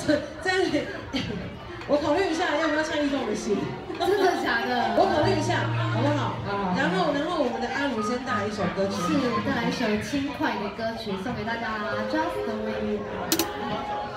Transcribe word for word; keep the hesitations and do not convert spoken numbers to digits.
在我考虑一下要不要唱一中的戏。 真的假的？ 我考虑一下，好不好？ 好。 然后，然后我们的阿鲁先带来一首歌曲， 是带来一首轻快的歌曲送给大家 ，Just the way you are。